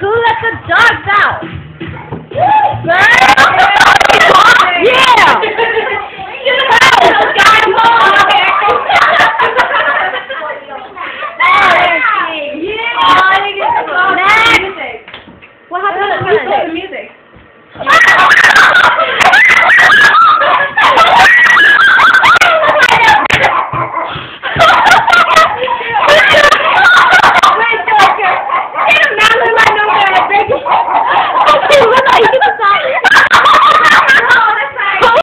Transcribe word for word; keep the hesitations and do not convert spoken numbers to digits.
Who let the dogs out? Girl! Yeah! Next! What happened to the music?